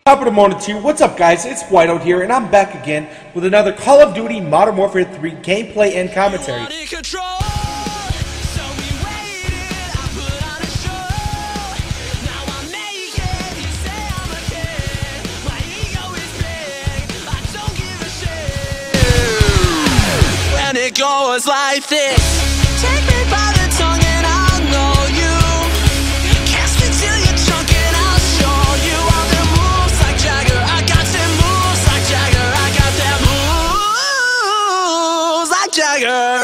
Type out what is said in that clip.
Top of the morning to you. What's up, guys? It's Whiteout here, and I'm back again with another Call of Duty Modern Warfare 3 gameplay and commentary. And it goes like this. Take me by the tongue and I'll know you. Cast me till you're drunk and I'll show you all the moves like Jagger. I got them moves like Jagger. I got them moves like Jagger.